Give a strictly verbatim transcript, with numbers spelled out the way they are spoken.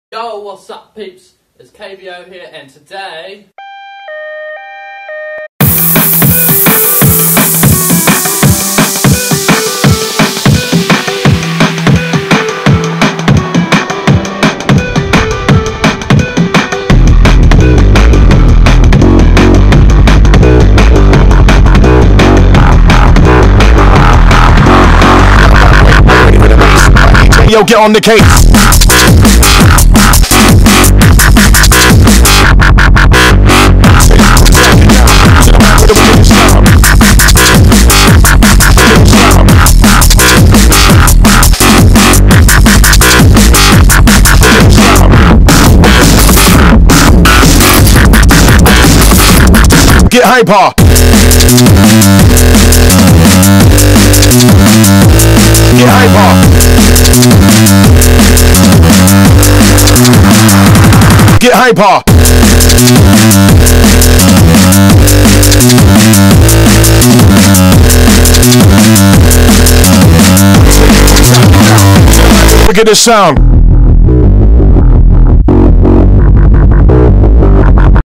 Yo, what's up peeps? It's K V O here, and today... Yo, get on the case. Get hyper. Get hyper. Get hyper. Look at this sound.